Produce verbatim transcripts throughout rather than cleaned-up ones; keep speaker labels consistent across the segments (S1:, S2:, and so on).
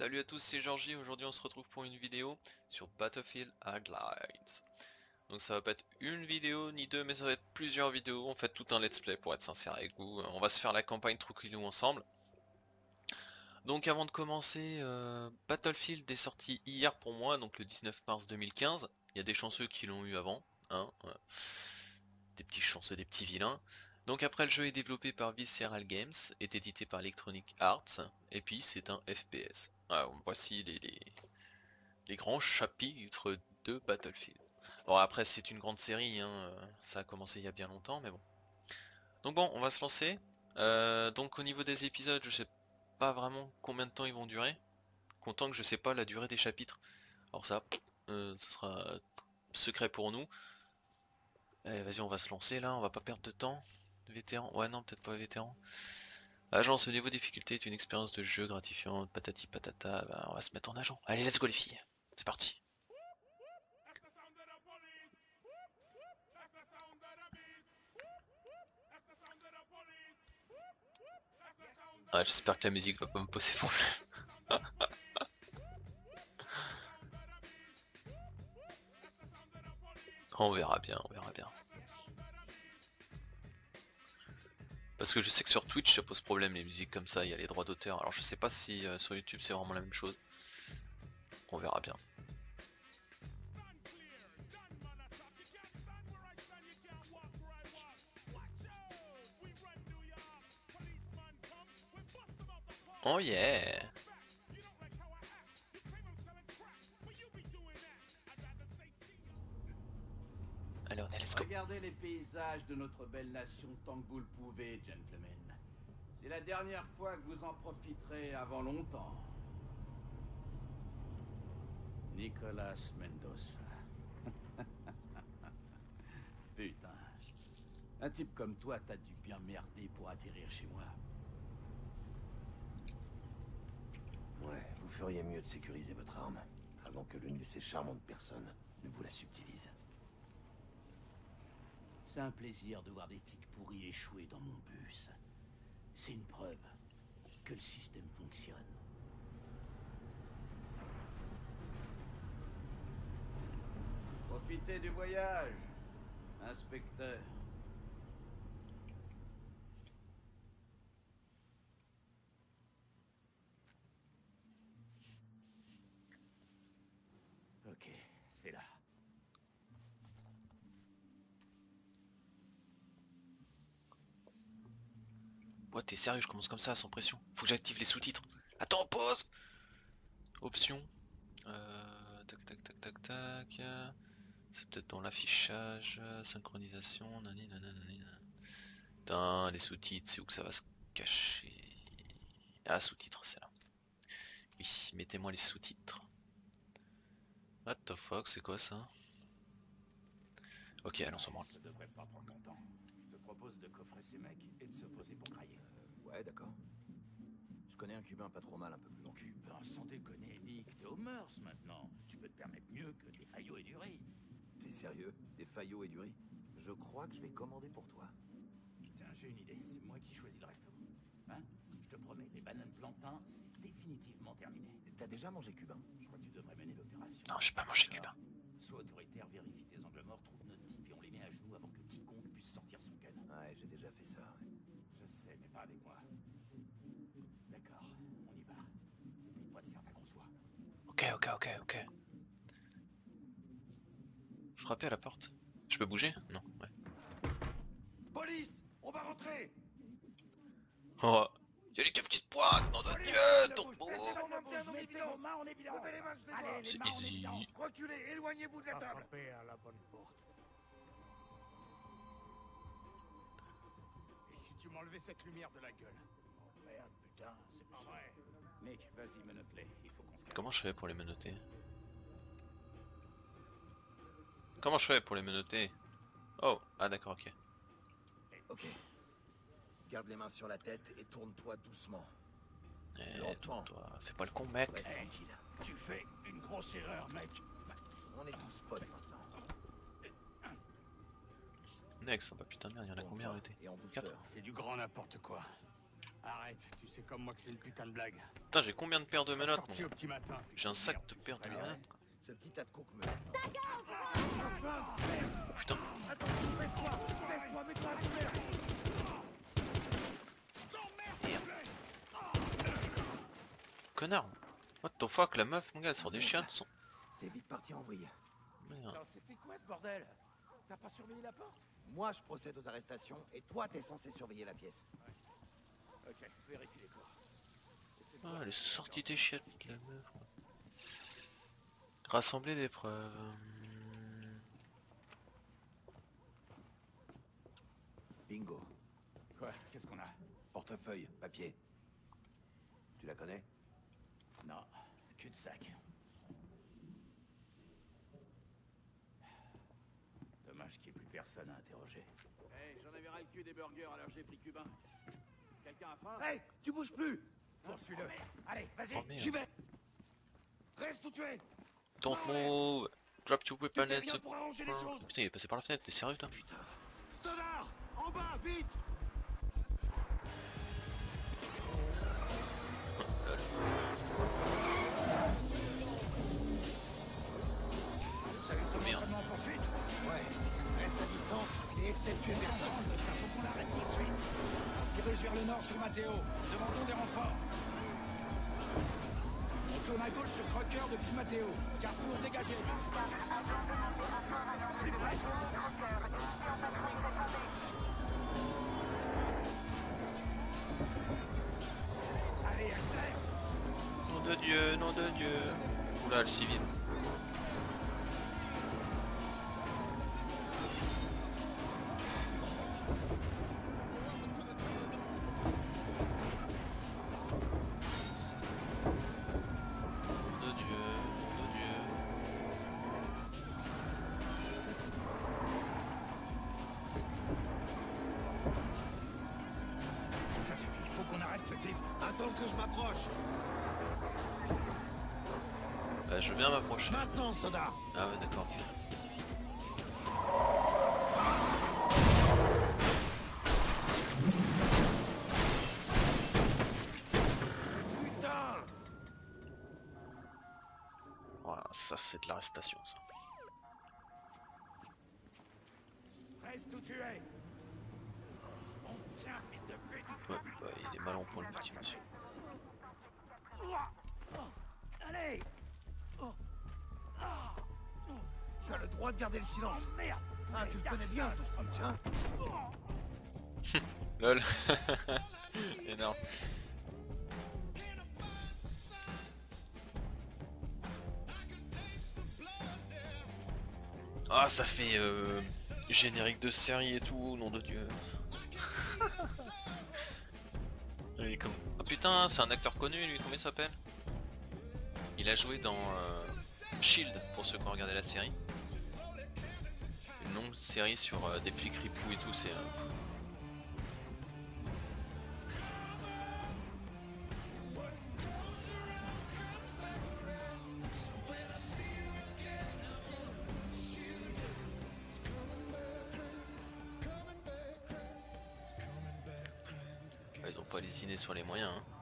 S1: Salut à tous, c'est Georgie. Aujourd'hui on se retrouve pour une vidéo sur Battlefield Hardlines. Donc ça va pas être une vidéo ni deux, mais ça va être plusieurs vidéos. En fait tout un let's play pour être sincère avec vous. On va se faire la campagne tranquillou ensemble. Donc avant de commencer, euh, Battlefield est sorti hier pour moi, donc le dix-neuf mars deux mille quinze. Il y a des chanceux qui l'ont eu avant, hein, euh, des petits chanceux, des petits vilains. Donc après, le jeu est développé par Visceral Games, est édité par Electronic Arts, et puis c'est un F P S. Alors, voici les, les, les grands chapitres de Battlefield. Bon après c'est une grande série, hein, ça a commencé il y a bien longtemps, mais bon. Donc bon, on va se lancer. Euh, donc au niveau des épisodes, je sais pas vraiment combien de temps ils vont durer. Content que je sais pas la durée des chapitres. Alors ça, euh, ça sera secret pour nous. Allez, vas-y, on va se lancer là, on va pas perdre de temps. Vétéran, ouais non, peut-être pas vétéran. Agence, au niveau difficulté est une expérience de jeu gratifiante, patati patata, bah, on va se mettre en agent. Allez, let's go les filles, c'est parti. Ah, j'espère que la musique va pas me poser problème. On verra bien, on verra bien. Parce que je sais que sur Twitch ça pose problème les musiques comme ça, il y a les droits d'auteur. Alors je sais pas si euh, sur YouTube c'est vraiment la même chose. On verra bien. Oh yeah. Allez, on est, let's go.
S2: Regardez les paysages de notre belle nation tant que vous le pouvez, gentlemen. C'est la dernière fois que vous en profiterez avant longtemps. Nicolas Mendoza. Putain. Un type comme toi, t'as dû bien merder pour atterrir chez moi.
S3: Ouais, vous feriez mieux de sécuriser votre arme, avant que l'une de ces charmantes personnes ne vous la subtilise.
S2: C'est un plaisir de voir des flics pourris échouer dans mon bus. C'est une preuve que le système fonctionne. Profitez du voyage, inspecteur. Ok, c'est là.
S1: Ouais, t'es sérieux, je commence comme ça sans pression. Faut que j'active les sous-titres. Attends, pause. Option. Euh, tac tac tac tac tac. C'est peut-être dans l'affichage, synchronisation, nani nanani. Putain, les sous-titres, c'est où que ça va se cacher? Ah, sous-titres, c'est là. Oui, mettez-moi les sous-titres. What the fuck, c'est quoi ça? Ok, allons, on s'en branle.
S2: Ça devrait pas prendre longtemps. Je te propose de coffrer ces mecs et de se poser pour grailler.
S3: Euh, ouais, d'accord. Je connais un cubain pas trop mal, un peu plus long.
S2: Cubain, sans déconner, Nick, t'es aux mœurs maintenant. Tu peux te permettre mieux que des faillots et du riz.
S3: T'es sérieux? Des faillots et du riz? Je crois que je vais commander pour toi.
S2: Putain, j'ai une idée, c'est moi qui choisis le restaurant. Hein? Je te promets, les bananes plantains, c'est définitivement terminé.
S3: T'as déjà mangé cubain?
S2: Je crois que tu devrais mener l'opération.
S1: Non, j'ai pas mangé cubain.
S2: Sois autoritaire, vérifie tes angles morts, trouve notre type et on les met à genoux avant que quiconque puisse sortir son gun.
S3: Ouais, j'ai déjà fait ça, ouais.
S2: Je sais, mais pas avec moi. D'accord, on y va. N'oublie pas de faire ta grosse voix.
S1: Ok, ok, ok, ok. Frapper à la porte. Je peux bouger? Non, ouais.
S2: Police! On va rentrer!
S1: Oh, y'a les deux petites pointes, nom de Dieu, ton pauvre.
S2: Mettez vos mains en évidence! Allez, les
S1: C'est
S2: mains en
S1: easy.
S2: évidence! Reculez, éloignez-vous de la table!
S4: Frapper à la bonne porte. Et si tu m'enlevais cette lumière de la gueule? Oh merde, putain, c'est pas vrai.
S2: Nick, vas-y, menotte-les. Il faut qu'on se casse.
S1: Comment je fais pour les menotter? Comment je fais pour les menotter? Oh, ah d'accord, ok.
S3: Ok. Garde les mains sur la tête et tourne-toi doucement.
S1: Eh,
S3: Lentement.
S1: toi, fais pas le con, mec.
S3: Reste
S2: Hey,
S3: tranquille.
S2: tu fais une grosse erreur, mec.
S3: On est tous potes maintenant.
S1: Next, oh bah putain de merde, y'en a combien arrêté?
S3: Et en
S1: Quatre.
S3: douceur.
S4: C'est du grand n'importe quoi. Arrête, tu sais comme moi que c'est une putain de blague.
S1: Putain, j'ai combien de paires de menottes,
S4: Sorti
S1: mon
S4: au
S1: gars?
S4: petit matin.
S1: J'ai un sac de paires de
S3: Ah ouais.
S1: menottes.
S3: Ce petit tas de coke me...
S1: Putain.
S3: Attends, baisse-toi, baisse-toi, mets-toi à couvert.
S1: Connard. What the fuck, la meuf, mon gars, elle sort des chiens de son...
S3: C'est vite parti en vrille.
S1: Merde.
S4: Non, c'était quoi ce bordel? T'as pas surveillé la porte?
S3: Moi, je procède aux arrestations, et toi, t'es censé surveiller la pièce.
S4: Ok, vérifie les corps. Essaie de
S1: Ah,
S4: voir
S1: elle
S4: si
S1: est
S4: c'est
S1: sortie
S4: encore-
S1: des chiottes, la meuf. quoi. Rassembler des preuves. Hmm.
S3: Bingo.
S4: Quoi? Qu'est-ce qu'on a?
S3: Portefeuille, papier. Tu la connais?
S4: Non, cul-de-sac. Dommage qu'il n'y ait plus personne à interroger.
S2: Hey, j'en avais ras le cul des burgers, alors j'ai pris cubain. Quelqu'un a faim?
S3: Hey, tu bouges plus!
S4: Poursuis-le. Allez, vas-y.
S1: Oh, merde.
S3: J'y vais! Reste où tu es!
S1: Don't move. Drop your weapon.
S3: fais
S1: and
S3: rien
S1: the-
S3: pour arranger les choses.
S1: Putain, il est passé par la fenêtre, t'es sérieux, toi?
S3: Putain! Stoddard! En bas, vite!
S1: Oh, merde.
S4: En poursuite.
S3: Ouais, reste à distance et essaie de tuer personne.
S4: Ça faut qu'on l'arrête tout de suite. Dirige vers le nord sur Matteo. Demandons des renforts. On tourne à gauche sur Crocker depuis Matteo. Carrefour dégagé. Allez, accélère.
S1: Nom de Dieu, nom de Dieu. Oula, le civil. Nom de Dieu, nom de Dieu.
S4: Ça suffit, il faut qu'on arrête ce type.
S3: Attends que je m'approche.
S1: Bah, je veux bien m'approcher.
S3: Maintenant, Stoddard!
S1: Ah ouais, d'accord. ok.
S3: Putain!
S1: Voilà, ça c'est de l'arrestation, ça.
S4: Reste où tu es. Bon, tiens, fils de pute.
S1: Ouais, bah, il est mal en point le petit monsieur.
S4: Allez.
S3: Tu as le droit de garder le silence.
S4: Oh merde.
S3: Ah, tu le connais bien, ce speech, hein?
S1: Lol. Énorme. Ah, ça fait euh, générique de série et tout, nom de Dieu. Il est comme... Oh putain, c'est un acteur connu lui, comment il s'appelle? Il a joué dans euh, Shield, pour ceux qui ont regardé la série. Une longue série sur euh, des flics ripoux et tout, c'est... Euh... Ils ont pas lésiné sur les moyens. Hein.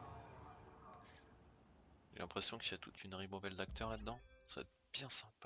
S1: J'ai l'impression qu'il y a toute une ribambelle d'acteurs là-dedans. Ça va être bien sympa.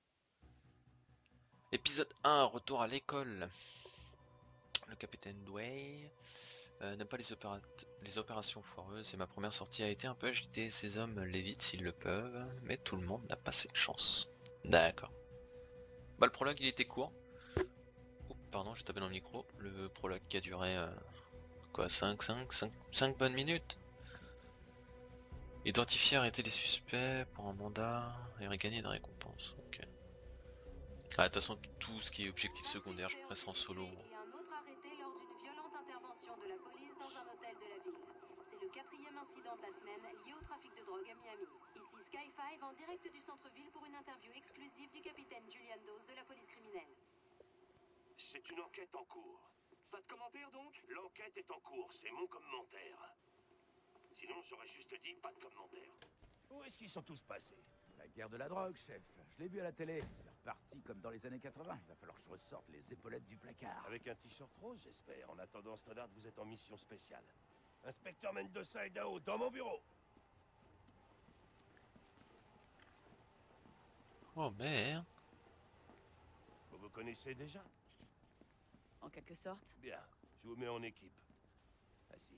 S1: Épisode un, retour à l'école. Le capitaine Dway euh, n'aime pas les, opéra les opérations foireuses et ma première sortie a été un peu agitée. Ces hommes l'évitent s'ils le peuvent, mais tout le monde n'a pas cette chance. D'accord. Bah le prologue il était court. Oh, pardon, j'ai tapé dans le micro. Le prologue qui a duré euh, quoi, cinq, cinq, cinq, cinq bonnes minutes. Identifier, arrêter les suspects pour un mandat et gagner des récompenses. Ok. Ah, de toute façon, tout ce qui est objectif secondaire, je ferai ça en solo.
S5: Et un autre arrêté lors d'une violente intervention de la police dans un hôtel de la ville. C'est le quatrième incident de la semaine lié au trafic de drogue à Miami. Ici Sky cinq en direct du centre-ville pour une interview exclusive du capitaine Julian Dawes de la police criminelle.
S6: C'est une enquête en cours. Pas de commentaire donc? L'enquête est en cours, c'est mon commentaire. Sinon j'aurais juste dit pas de commentaire.
S4: Où est-ce qu'ils sont tous passés?
S2: La guerre de la drogue, chef. Je l'ai vu à la télé. C'est reparti comme dans les années quatre-vingt. Il va falloir que je ressorte les épaulettes du placard.
S6: Avec un t-shirt rose, j'espère. En attendant, Stoddard, vous êtes en mission spéciale. Inspecteur Mendoza et Dao, dans mon bureau.
S1: Oh merde.
S6: Vous vous connaissez déjà?
S7: En quelque sorte.
S6: Bien, je vous mets en équipe. Assis.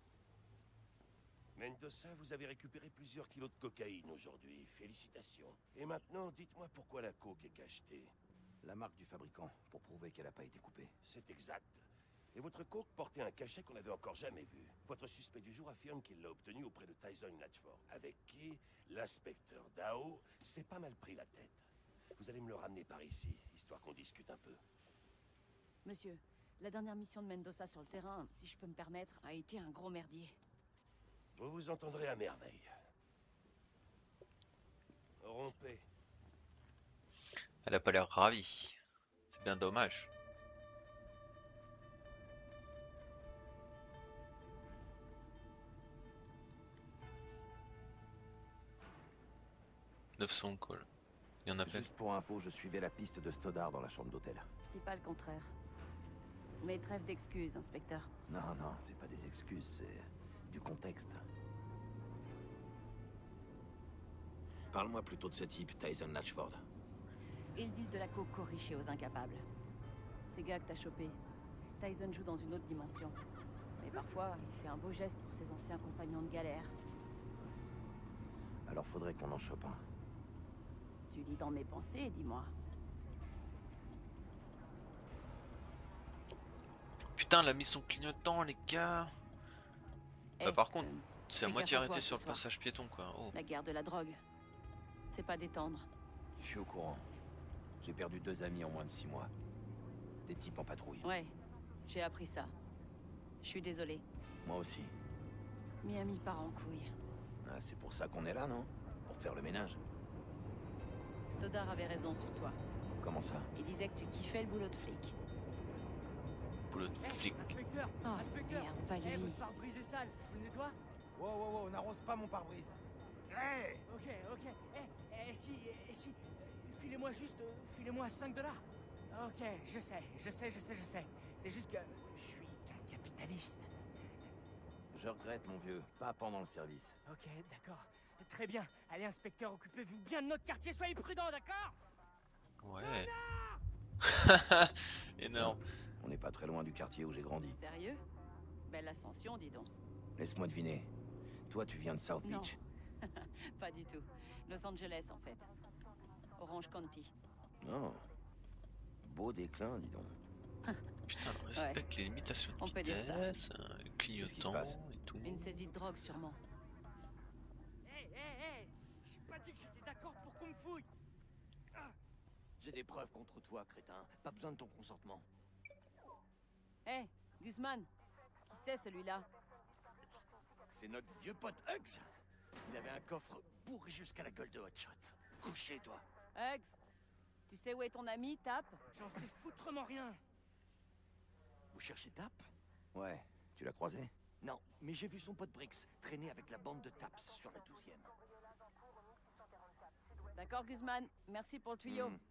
S6: Mendoza, vous avez récupéré plusieurs kilos de cocaïne aujourd'hui. Félicitations. Et maintenant, dites-moi pourquoi la coke est cachetée.
S3: La marque du fabricant, pour prouver qu'elle n'a pas été coupée.
S6: C'est exact. Et votre coke portait un cachet qu'on n'avait encore jamais vu. Votre suspect du jour affirme qu'il l'a obtenu auprès de Tyson Latchford, avec qui l'inspecteur Dao s'est pas mal pris la tête. Vous allez me le ramener par ici, histoire qu'on discute un peu.
S7: Monsieur, la dernière mission de Mendoza sur le terrain, si je peux me permettre, a été un gros merdier.
S6: Vous vous entendrez à merveille. Rompez.
S1: Elle a pas l'air ravie. C'est bien dommage. neuf cents calls. Il y en a plein.
S3: Juste pour info, je suivais la piste de Stoddard dans la chambre d'hôtel.
S7: Je dis pas le contraire. Mais trêve d'excuses, inspecteur.
S3: Non, non, c'est pas des excuses, c'est du contexte. Parle-moi plutôt de ce type, Tyson Latchford.
S7: Il deal de la coke corrichée aux incapables. Ces gars que t'as chopé. Tyson joue dans une autre dimension. Mais parfois, il fait un beau geste pour ses anciens compagnons de galère.
S3: Alors faudrait qu'on en chope un.
S7: Tu lis dans mes pensées, dis-moi.
S1: Putain, la mission clignotant, les gars.
S7: Eh,
S1: Bah, par contre,
S7: euh,
S1: c'est à
S7: fais
S1: moitié
S7: gaffe à toi
S1: arrêté
S7: ce
S1: sur le
S7: soir.
S1: passage piéton, quoi. Oh.
S7: La guerre de la drogue. C'est pas détendre.
S3: Je suis au courant. J'ai perdu deux amis en moins de six mois. Des types en patrouille.
S7: Ouais, j'ai appris ça. Je suis désolé.
S3: Moi aussi.
S7: Miami part en couille.
S3: Ah, c'est pour ça qu'on est là, non? Pour faire le ménage.
S7: Stoddard avait raison sur toi.
S3: Comment ça?
S7: Il disait que tu kiffais le boulot de flic.
S1: Boulot de flic.
S4: Inspecteur,
S7: Oh,
S4: inspecteur,
S7: merde, pas
S4: eh,
S7: lui.
S4: votre pare-brise est sale, je vous le nettoie?
S8: Wow, wow, wow, n'arrose pas mon pare-brise.
S4: Hey Ok, ok, eh, eh, si, eh, si, euh, filez-moi juste, euh, filez-moi cinq dollars. Ok, je sais, je sais, je sais, je sais. C'est juste que je suis qu'un capitaliste.
S3: Je regrette, mon vieux. Pas pendant le service.
S4: Ok, d'accord. Très bien. Allez, inspecteur, occupez-vous bien de notre quartier, soyez prudents, d'accord?
S1: Ouais. Énorme.
S3: On n'est pas très loin du quartier où j'ai grandi.
S7: Sérieux? Belle ascension, dis donc.
S3: Laisse-moi deviner. Toi, tu viens de South
S7: Non.
S3: Beach.
S7: Pas du tout. Los Angeles, en fait. Orange County.
S3: Non. Beau déclin, dis donc.
S1: Putain, respecte les limitations de
S7: On peut dire ça.
S1: vitesse, euh,
S3: Qu'est-ce qui se
S1: clignotant
S3: passe?
S1: et tout.
S7: Une saisie de drogue, sûrement.
S4: Hé, hé, hé! J'ai pas dit que j'étais d'accord pour qu'on me fouille!
S3: J'ai des preuves contre toi, crétin. Pas besoin de ton consentement.
S7: Hé, Guzman! Qui c'est, celui-là?
S3: C'est notre vieux pote Hugs. Il avait un coffre bourré jusqu'à la gueule de Hotshot. Couchez-toi.
S7: Hugs! Tu sais où est ton ami, Tap?
S4: J'en sais foutrement rien!
S3: Vous cherchez Tap? Ouais. Tu l'as croisé?
S9: Non, mais j'ai vu son pote Brix traîner avec la bande de Taps sur la douzième.
S7: D'accord, Guzman. Merci pour le tuyau.
S3: Hmm.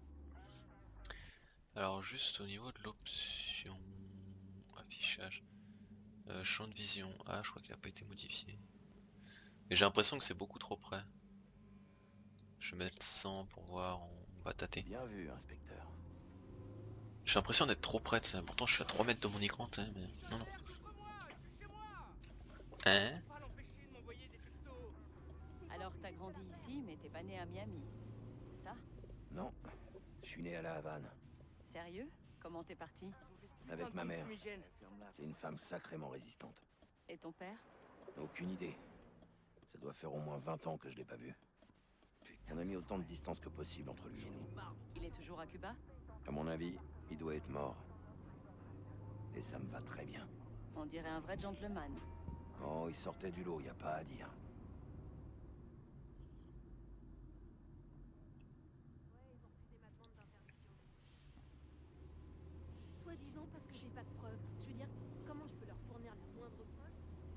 S1: Alors juste au niveau de l'option affichage, euh, champ de vision, ah je crois qu'il n'a pas été modifié. Mais j'ai l'impression que c'est beaucoup trop près. Je vais mettre cent pour voir, on va tâter.
S3: Bien vu, inspecteur.
S1: J'ai l'impression d'être trop près, t'sais. Pourtant je suis à trois mètres de mon écran, t'sais, mais non non.
S4: Je suis chez moi!
S1: Hein?
S4: Faut pas l'empêcher de m'envoyer des textos!
S7: Alors, t'as grandi ici, mais t'es pas né à Miami. C'est ça?
S3: Non. Je suis né à la Havane.
S7: Sérieux? Comment t'es parti?
S3: Avec
S4: Putain de
S3: ma
S4: bombe
S3: mère.
S4: fumigène.
S3: C'est une femme sacrément résistante.
S7: Et ton père?
S3: Aucune idée. Ça doit faire au moins vingt ans que je l'ai pas vu. On a mis autant de distance que possible entre lui et nous.
S7: Il est toujours à Cuba?
S3: À mon avis, il doit être mort. Et ça me va très bien.
S7: On dirait un vrai gentleman.
S3: Oh, il sortait du lot, y a pas à dire.
S5: Soi-disant parce que j'ai pas de preuves. Je veux dire, comment je peux leur fournir la moindre preuve?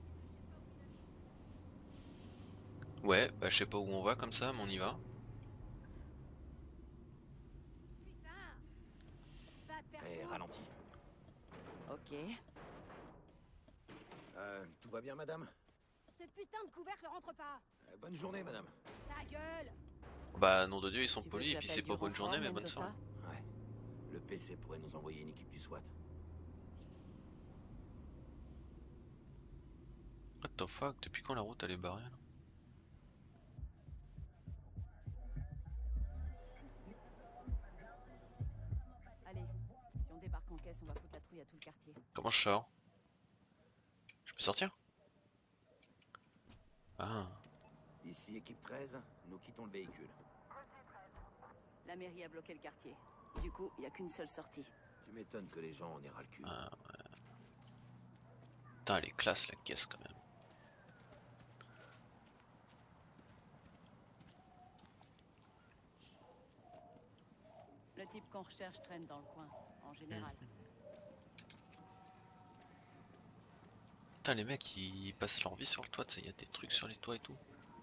S1: Ouais, bah je sais pas où on va comme ça, mais on y va.
S5: Putain! Va te faire
S3: Eh,
S5: foutre.
S3: ralentis.
S7: Ok.
S3: Euh, tout va va bien, madame?
S5: Ce putain de couvercle rentre pas.
S3: Euh, Bonne journée, madame.
S5: Ta gueule.
S1: Bah nom de Dieu ils sont
S7: Tu veux
S1: polis
S7: que
S1: et puis
S7: j'appelle
S1: t'es pas
S7: du
S1: bonne
S7: renfort,
S1: journée mais
S7: même
S1: bonne
S7: de
S1: soirée.
S7: ça?
S3: Ouais. Le P C pourrait nous envoyer une équipe du SWAT.
S1: What the fuck, depuis quand la route elle est barrée là?
S7: Allez, si on débarque en caisse, on va foutre la trouille à tout le quartier.
S1: Comment je sors? Je peux sortir? Ah,
S3: Ici, équipe treize, nous quittons le véhicule.
S7: La mairie a bloqué le quartier. Du coup, il n'y a qu'une seule sortie.
S3: Tu m'étonnes que les gens en aient ras le cul.
S1: ah ouais. Putain elle est classe la caisse quand même.
S7: Le type qu'on recherche traîne dans le coin, en général.
S1: Putain les mecs ils passent leur vie sur le toit, il y a des trucs sur les toits et tout.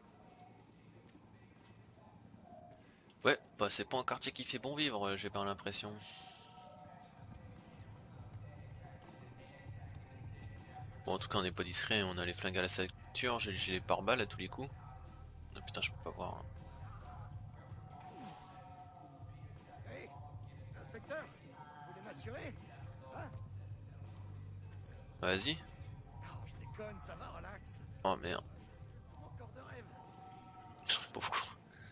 S1: Ouais, bah c'est pas un quartier qui fait bon vivre, j'ai pas l'impression. Bon en tout cas on n'est pas discret, on a les flingues à la ceinture, j'ai le gilet pare-balles à tous les coups. Ah putain je peux pas voir. Hein.
S8: Hé, inspecteur, vous voulez m'assurer? Hein?
S1: Vas-y.
S8: Oh, je déconne, ça va, relax.
S1: Oh merde.
S8: Encore de rêve.
S1: Pauvre con.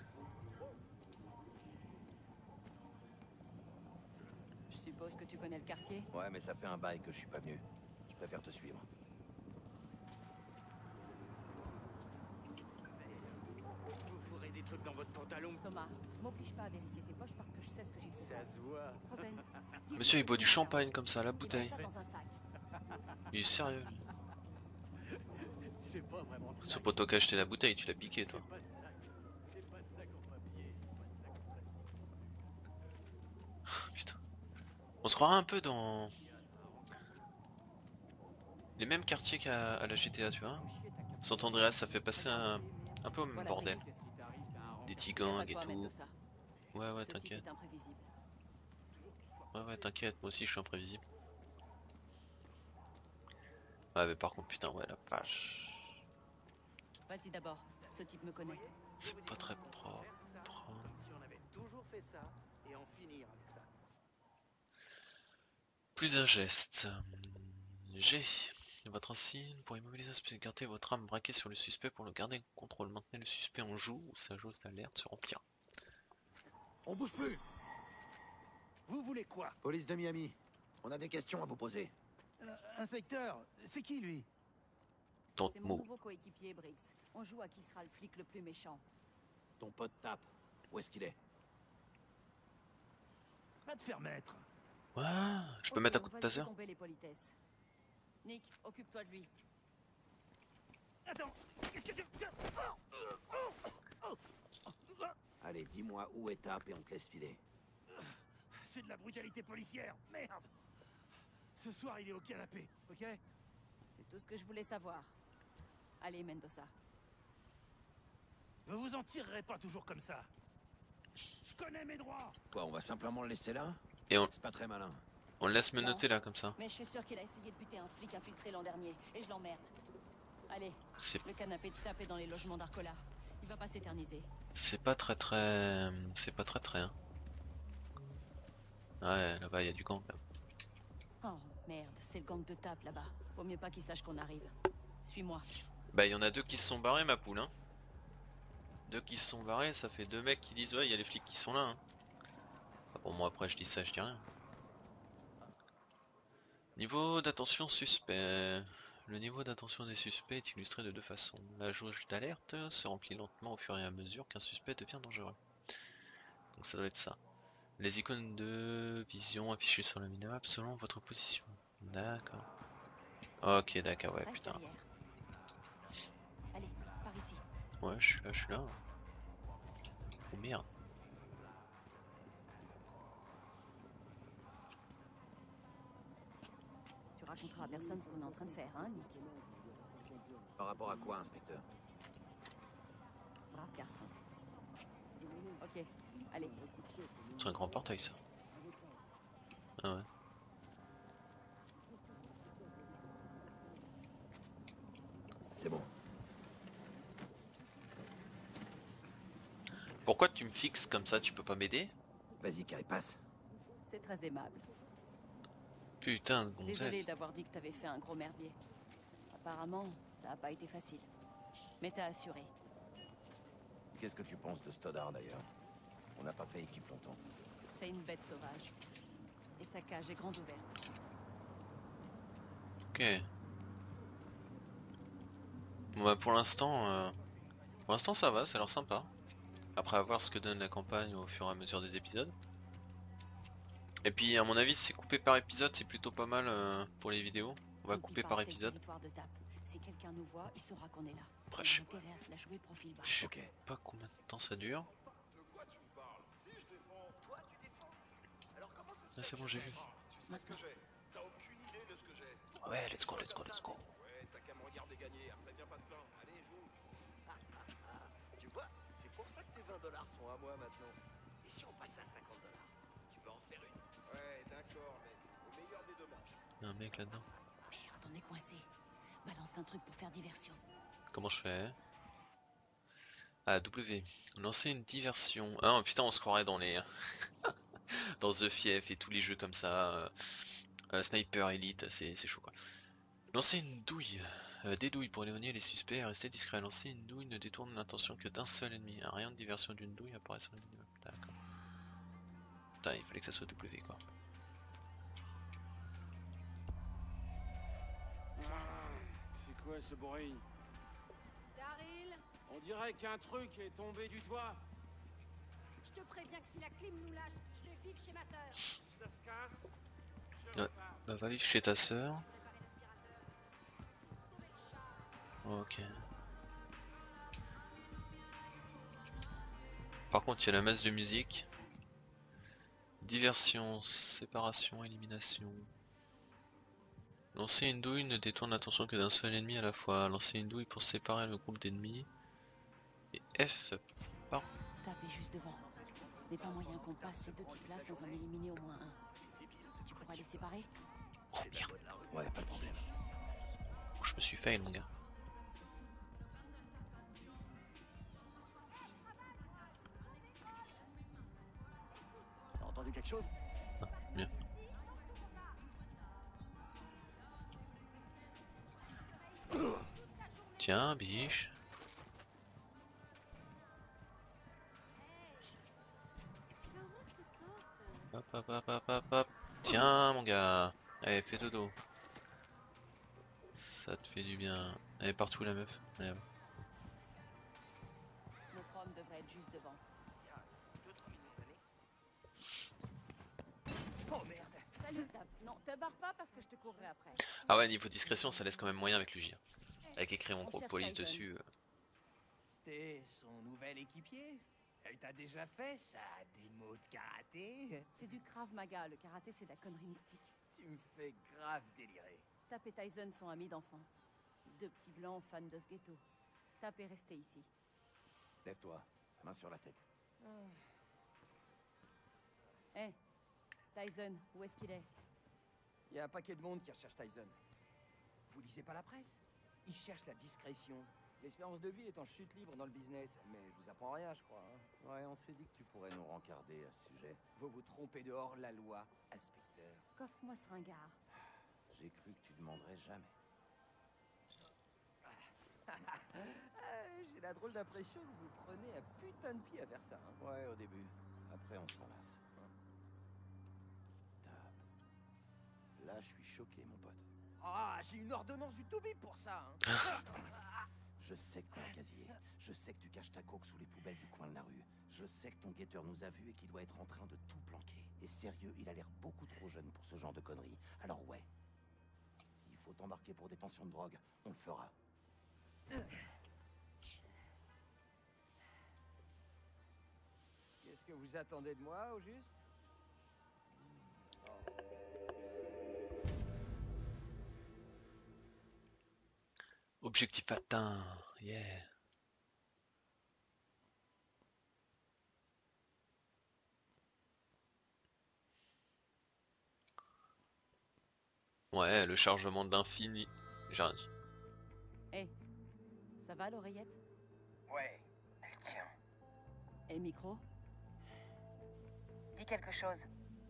S7: Je suppose que tu connais le quartier?
S3: Ouais, mais ça fait un bail que je suis pas venu. Je préfère te suivre.
S4: Vous fourrez des trucs dans votre pantalon.
S7: Thomas, m'oblige pas à vérifier tes poches parce que je sais ce que j'ai
S4: Ça se voit.
S7: Robin,
S1: Monsieur il boit du champagne comme ça, la bouteille.
S7: ça dans un sac.
S1: Il est sérieux.
S4: J'ai pas vraiment de
S1: Ce
S4: sac.
S1: poteau qui a acheté la bouteille, tu l'as piqué toi.
S4: J'ai pas de sac. J'ai pas de sac en papier. J'ai pas de sac en plastique.
S1: Putain. On se croirait un peu dans les mêmes quartiers qu'à à la G T A, tu vois. Sant Andreas, ça fait passer un, un peu au même
S7: Voilà,
S1: bordel.
S4: Qu'est-ce qui t'arrive? T'as un
S1: Des
S4: renfort.
S1: petits
S7: Pas
S1: gangs
S7: de
S1: et
S7: toi,
S1: tout.
S7: Mendoza.
S1: Ouais ouais
S7: Ce type
S1: t'inquiète.
S7: est imprévisible.
S1: Ouais ouais t'inquiète, moi aussi je suis imprévisible. Ouais mais par contre putain ouais la vache.
S7: Vas-y d'abord, ce type me connaît.
S1: C'est pas très propre.
S8: Comme si on avait toujours fait ça et en finir avec ça.
S1: Plus un geste. G. Votre insigne pour immobiliser un suspect, gardez votre arme braquée sur le suspect pour le garder en contrôle. Maintenez le suspect en joue ou sa jauge d'alerte se remplira.
S3: On bouge plus!
S8: Vous voulez quoi?
S3: Police de Miami, on a des questions à vous poser.
S8: Euh, inspecteur, c'est qui lui?
S1: Tente
S7: C'est mon
S1: mot.
S7: nouveau coéquipier, Briggs. On joue à qui sera le flic le plus méchant.
S3: Ton pote tape. Où est-ce qu'il est?
S8: Va te faire mettre.
S1: Ouais, je peux
S7: Ok,
S1: mettre un
S7: on
S1: coup de
S7: va laisser
S1: taser.
S7: tomber les politesses. Nick, occupe-toi de lui.
S8: Attends, qu'est-ce que tu... Oh, oh, oh, oh.
S3: Allez, dis-moi où est tape et on te laisse filer.
S8: C'est de la brutalité policière, merde. Ce soir, il est au canapé, ok?
S7: C'est tout ce que je voulais savoir. Allez, Mendoza.
S8: Vous vous en tirerez pas toujours comme ça. Je connais mes droits.
S3: Quoi, on va simplement le laisser là?
S1: Et on,
S3: C'est pas très malin.
S1: on le laisse me noter là comme ça.
S7: Mais je suis sûr qu'il a essayé de buter un flic infiltré l'an dernier, et je l'emmerde. Allez,
S1: C'est
S7: le canapé de taper dans les logements d'Arcola. Il va pas s'éterniser.
S1: c'est pas très très... C'est pas très très hein. Ouais là-bas il y a du gang là.
S7: Oh merde, c'est le gang de tape là-bas. Vaut mieux pas qu'il sache qu'on arrive. Suis-moi.
S1: Bah il y en a deux qui se sont barrés ma poule hein. Deux qui se sont barrés, ça fait deux mecs qui disent ouais il y a les flics qui sont là hein. Ah, bon moi après je dis ça, je dis rien. Niveau d'attention suspect. Le niveau d'attention des suspects est illustré de deux façons. La jauge d'alerte se remplit lentement au fur et à mesure qu'un suspect devient dangereux. Donc ça doit être ça. Les icônes de vision affichées sur la minimap selon votre position. D'accord. Ok d'accord ouais
S7: Reste
S1: putain.
S7: derrière. Allez, par ici.
S1: Ouais je suis là, je suis là. Oh merde.
S7: Tu raconteras à personne ce qu'on est en train de faire, hein, Nick?
S3: Par rapport à quoi, inspecteur?
S7: Brave garçon. Ok, allez.
S1: C'est un grand portail ça. Ah ouais.
S3: C'est bon.
S1: Pourquoi tu me fixes comme ça? Tu peux pas m'aider?
S3: Vas-y, Kai, passe.
S7: C'est très aimable.
S1: Putain de gonzesse.
S7: Désolé d'avoir dit que t'avais fait un gros merdier. Apparemment, ça a pas été facile. Mais t'as assuré.
S3: Qu'est-ce que tu penses de Stoddard d'ailleurs? On n'a pas fait équipe longtemps.
S7: C'est une bête sauvage. Et sa cage est grande ouverte.
S1: Ok. Bon bah pour l'instant, euh... pour l'instant ça va, ça a l'air sympa. Après à voir ce que donne la campagne au fur et à mesure des épisodes. Et puis à mon avis si c'est coupé par épisode c'est plutôt pas mal euh, pour les vidéos. On va
S7: N'oublie
S1: couper
S7: pas,
S1: par
S7: c'est le
S1: épisode.
S7: territoire de Tape. Si quelqu'un nous voit, il saura qu'on est là.
S1: Après,
S7: On
S1: je
S7: a intérêt à se la jouer profil bas.
S1: Je sais pas combien de temps ça dure. Ah c'est bon j'ai vu.
S7: Maintenant.
S1: Ouais let's go, let's go, let's go.
S6: Ouais, t'as qu'à me regarder gagner, après viens pas te plaindre. Allez, joue.
S9: Tu vois, c'est pour ça que tes vingt dollars sont à moi maintenant. Et si on passait à cinquante dollars? Tu veux en faire une?
S6: Ouais, d'accord, mais au meilleur des deux matchs.
S1: Il y a un mec là-dedans.
S7: Merde, on est coincé. Balance un truc pour faire diversion.
S1: Comment je fais? Ah W. Lancer une diversion. Ah oh, putain on se croirait dans les... dans The Fief et tous les jeux comme ça. Euh, euh, Sniper Elite, c'est chaud quoi. Lancer une douille. Euh, des douilles pour éloigner les suspects et rester discret. Lancer une douille ne détourne l'intention que d'un seul ennemi. Un rayon de diversion d'une douille apparaît sur l'ennemi. D'accord. Putain il fallait que ça soit W quoi.
S10: C'est quoi ce bruit?
S5: Daryl,
S10: On dirait qu'un truc est tombé du toit.
S5: je te préviens que si la clim nous lâche, je vais vivre chez ma sœur.
S10: Ça se casse.
S1: Ouais. Bah va vivre chez ta sœur. Ok. Par contre il y a la masse de musique. Diversion, séparation, élimination. Lancer une douille ne détourne l'attention que d'un seul ennemi à la fois. Lancer une douille pour séparer le groupe d'ennemis. Et F. Par...
S7: Tape est juste devant. N'est pas moyen qu'on passe ces deux types-là sans en éliminer au moins un. Tu pourras les séparer?
S1: Oh merde.
S3: Ouais, pas de problème.
S1: Je me suis fait mon gars.
S9: T'as entendu quelque chose?
S1: Ah, bien. Tiens, biche. Hop hop hop hop hop hop. Tiens mon gars. Allez fais dodo. Ça te fait du bien. Elle est partout la meuf. Allez,
S7: Notre homme devrait être juste devant.
S9: Oh merde!
S7: Salut Tape. Non, te barre pas parce que je te courrai après.
S1: ah ouais niveau discrétion ça laisse quand même moyen avec le J. Avec écrit mon
S7: On
S1: gros
S7: cherche
S1: police
S7: Tyson.
S1: dessus. euh.
S8: T'es son nouvel équipier? Elle t'a déjà fait ça, des mots de karaté?
S7: C'est du Krav Maga. Le karaté, c'est de la connerie mystique.
S8: Tu me fais grave délirer.
S7: Tape et Tyson sont amis d'enfance. Deux petits blancs fans de ce ghetto. Tape est resté ici.
S3: Lève-toi, main sur la tête.
S7: Hé, Tyson, où est-ce qu'il est?
S8: Il y a un paquet de monde qui recherche Tyson. Vous lisez pas la presse? Ils cherchent la discrétion. L'espérance de vie est en chute libre dans le business. Mais je vous apprends rien, je crois. Hein.
S3: Ouais, on s'est dit que tu pourrais nous rencarder à ce sujet.
S8: Vous vous trompez de hors la loi, inspecteur.
S7: Coffre-moi ce ringard.
S3: J'ai cru que tu demanderais jamais.
S8: Ah, j'ai la drôle d'impression que vous prenez un putain de pied à faire ça. Hein.
S3: Ouais, au début. Après, on s'en lasse. Tape. Là, je suis choqué, mon pote.
S8: Ah, j'ai une ordonnance du Toubib pour ça. Hein.
S3: Je sais que t'as un casier. Je sais que tu caches ta coke sous les poubelles du coin de la rue. Je sais que ton guetteur nous a vus et qu'il doit être en train de tout planquer. Et sérieux, il a l'air beaucoup trop jeune pour ce genre de conneries. Alors ouais, s'il faut t'embarquer pour détention de drogue, on le fera.
S8: Qu'est-ce que vous attendez de moi, au juste?
S1: Objectif atteint. Yeah. Ouais, le chargement d'infini. J'ai rien dit.
S7: Hé, Ça va l'oreillette?
S3: Ouais, elle tient.
S7: Et le micro?
S11: Dis quelque chose.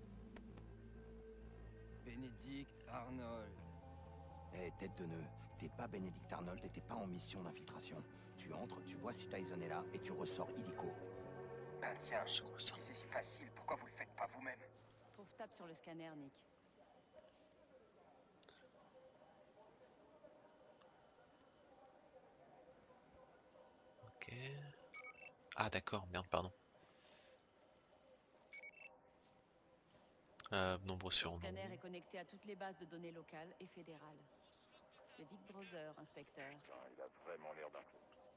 S8: Bénédicte Arnold.
S3: Eh, tête de nœud, t'es pas Bénédicte Arnold et t'es pas en mission d'infiltration. Tu entres, tu vois si Tyson est là et tu ressors illico.
S11: Ben tiens, si c'est si facile, pourquoi vous le faites pas vous-même?
S7: Trouve tape sur le scanner, Nick.
S1: Ok. Ah d'accord, merde, pardon. Euh, nombreux
S7: Le
S1: surnoms.
S7: scanner est connecté à toutes les bases de données locales et fédérales. C'est Big Brother, inspecteur.
S6: Il a vraiment l'air d'un...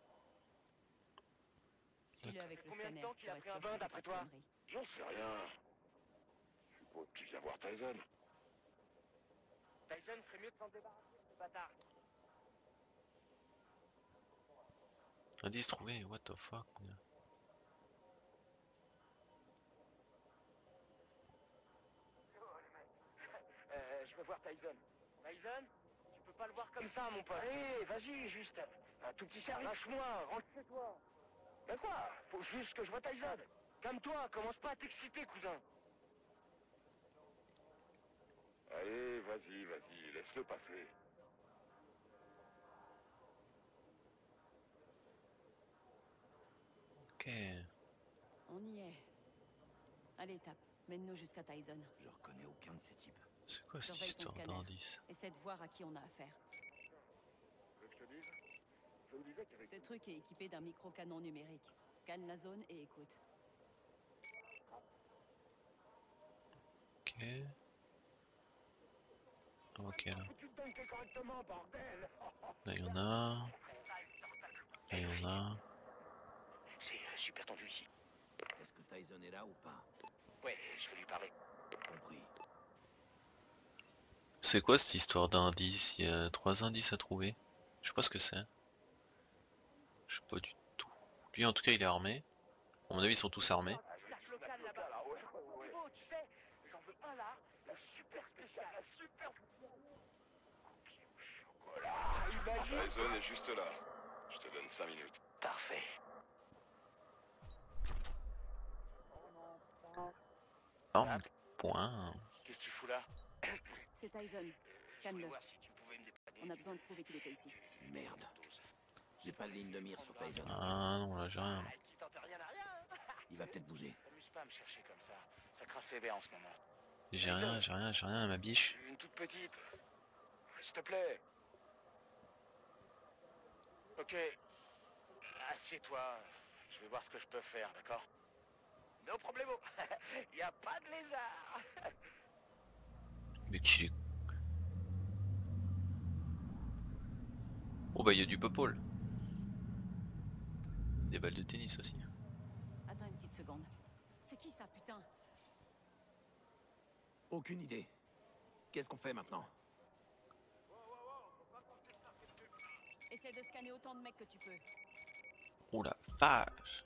S7: Suis-le avec le
S9: Combien de
S7: scanner.
S9: temps qu'il a
S7: pour
S9: pris
S7: être
S9: un
S7: sûr
S9: bain,
S7: qu'il fait
S9: d'après
S7: pas de
S9: toi?
S7: conneries.
S6: J'en sais rien. Je suppose qu'il vient voir Tyson.
S9: Tyson ferait mieux de s'en débarrasser, ce bâtard.
S1: Indice trouvé, what the fuck.
S9: Euh, je veux voir Tyson. Tyson? Tu peux pas le voir comme ça, mon pote. Allez, vas-y, juste. Un tout petit service. Lâche-moi, rentre chez toi. Ben quoi? Faut juste que je vois Tyson. Calme-toi, commence pas à t'exciter, cousin.
S6: Allez, vas-y, vas-y, laisse-le passer.
S1: Ok.
S7: On y est. Allez, tape. Mène-nous jusqu'à Tyson.
S3: Je reconnais aucun de ces types.
S1: C'est quoi cette
S7: Surveille ton
S1: histoire
S7: scanner.
S1: d'indice?
S7: Essaie de voir à qui on a affaire.
S6: Tu veux que je te dise? Je me disais qu'avec...
S7: Ce truc est équipé d'un micro-canon numérique. Scanne la zone et écoute.
S1: Ok. Ok là.
S6: Tu te donnes correctement, bordel.
S1: Là il y en a. Là il y en a.
S9: C'est euh, super tendu ici.
S3: Est-ce que Tyson est là ou pas?
S9: Ouais, je vais lui parler.
S3: Compris.
S1: C'est quoi cette histoire d'indices? Il y a trois indices à trouver. Je sais pas ce que c'est. Je sais pas du tout. Lui en tout cas il est armé. À mon avis ils sont tous armés.
S9: Cherche local là-bas. Oh, tu sais, j'en veux un là. La super spéciale, la super...
S6: La zone est juste là. Je te donne cinq minutes.
S9: Parfait.
S1: Un point.
S9: Qu'est-ce que tu fous là?
S7: C'est Tyson. Scanne-le.
S9: Voir si tu pouvais me dépanner.
S7: On a besoin de prouver qu'il était ici.
S3: Merde. J'ai pas de ligne de mire sur Tyson.
S1: Ah non là j'ai rien.
S9: Qui tente rien à rien.
S3: Il va peut-être bouger.
S9: T'amuses pas à me chercher comme ça. Ça craint sévère en ce moment.
S1: J'ai rien, j'ai rien, j'ai rien à ma biche.
S9: Une toute petite. S'il te plaît. Ok. Assieds-toi. Je vais voir ce que je peux faire, d'accord? No problemo. Y a pas de lézard.
S1: Mais qui... Oh bah il y a du popole. Des balles de tennis aussi.
S7: Attends une petite seconde. C'est qui ça, putain?
S3: Aucune idée. Qu'est-ce qu'on fait maintenant?
S7: Essaie de scanner autant de mecs que tu peux.
S1: Oh la vache.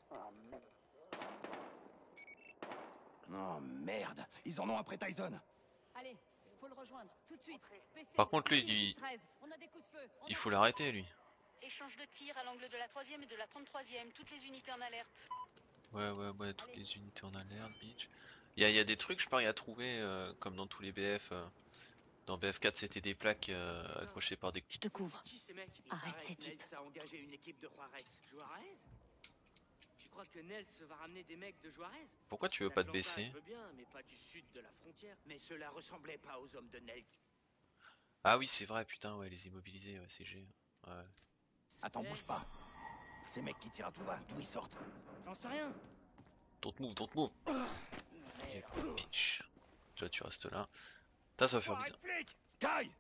S3: Oh merde. Ils en ont après Tyson.
S7: Allez, faut le rejoindre, tout de suite. P C,
S1: Par contre, lui, il-
S7: treize, on a des coups de feu. On
S1: Il
S7: a-
S1: faut l'arrêter lui.
S5: Échange de tir à l'angle de la troisième et de la trente-troisième. Toutes les unités en alerte.
S1: Ouais ouais ouais, toutes les unités en alerte, bitch. Il y a, il y a des trucs je parie à trouver euh, comme dans tous les B F. euh, Dans B F quatre c'était des plaques euh, accrochées par des...
S7: Je te couvre.
S4: Qui ces mecs?
S7: Arrête ces types.
S4: Nels a engagé une équipe de Juarez. Juarez? Tu crois que Nels va ramener des mecs de Juarez?
S1: Pourquoi tu veux pas te baisser?
S4: Je veux bien, mais pas du sud de la frontière. Mais cela ressemblait pas aux hommes de Nels.
S1: Ah oui c'est vrai putain ouais les immobilisés ouais c'est G. Ouais.
S3: Attends, bouge pas. Ces mecs qui tirent à tout va, d'où ils sortent?
S4: J'en sais rien.
S1: Don't move, don't move. Bitch. Toi tu restes là. Putain ça va faire bizarre.
S3: Kai!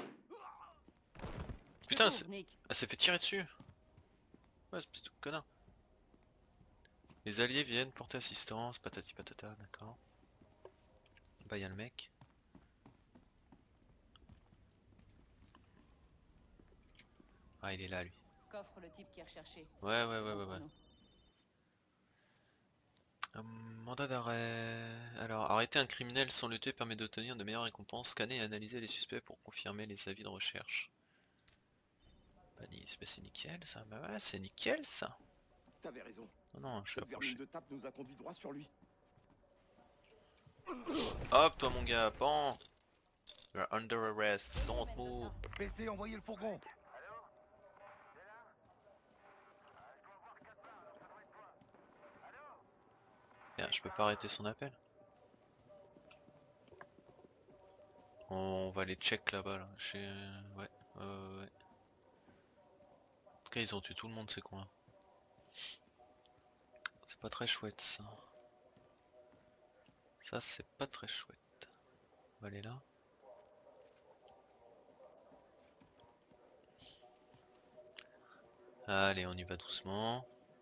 S1: Putain c'est-
S7: Nick.
S1: elle s'est fait tirer dessus. Ouais c'est de connard. Les alliés viennent porter assistance, patati patata, d'accord. Bah y'a le mec. Ah il est là lui.
S7: Coffre le type qui est recherché.
S1: Ouais ouais ouais ouais
S7: Pour
S1: ouais.
S7: nous.
S1: Un mandat d'arrêt. Alors, arrêter un criminel sans le tuer permet d'obtenir de meilleures récompenses. Scanner et analyser les suspects pour confirmer les avis de recherche. Badis, bah c'est nickel ça, bah ouais, c'est nickel ça.
S6: T'avais raison.
S1: Non, non, je suis
S6: Cette
S1: approché.
S6: vermine de tape nous a conduit droit sur lui.
S1: Hop, toi mon gars, pan. You're under arrest, don't move.
S3: P C, envoyez le fourgon.
S1: Merde, je peux pas arrêter son appel. On va les check là-bas là. Chez... Ouais, euh, ouais. En tout cas ils ont tué tout le monde ces cons là. C'est pas très chouette ça. Ça c'est pas très chouette. On va aller là. Allez, on y va doucement.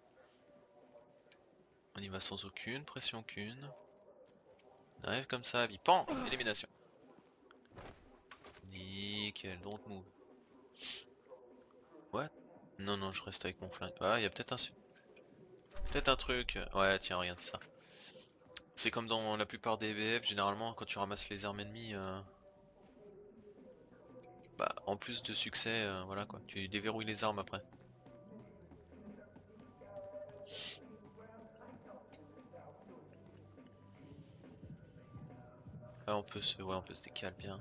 S1: On y va sans aucune pression qu'une. On arrive comme ça, vie. Pan, élimination. Nickel, don't move. What? Non, non, je reste avec mon flingue. Ah, il y a peut-être un... Peut-être un truc. Ouais, tiens, regarde ça. C'est comme dans la plupart des B F, généralement, quand tu ramasses les armes ennemies... Euh... Bah, en plus de succès, euh, voilà quoi. Tu déverrouilles les armes après. Ah, on peut se... Ouais, on peut se décaler bien.